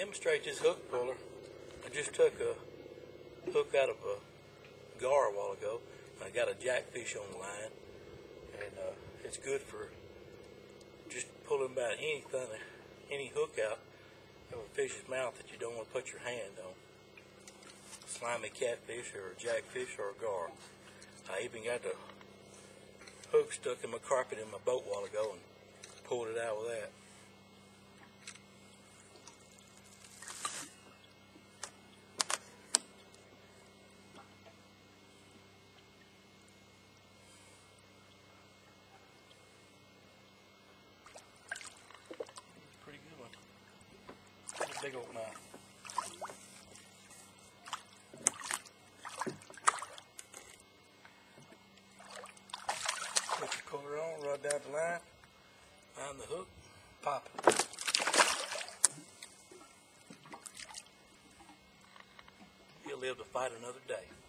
demonstrate this hook puller, I just took a hook out of a gar a while ago. I got a jackfish on the line, and it's good for just pulling about anything, any hook out of a fish's mouth that you don't want to put your hand on. Slimy catfish or a jackfish or a gar. I even got the hook stuck in my carpet in my boat a while ago and pulled it out with that. Pretty good one. That's a big old mouth. Put your color on, rod down the line, find the hook, pop it. He'll live to fight another day.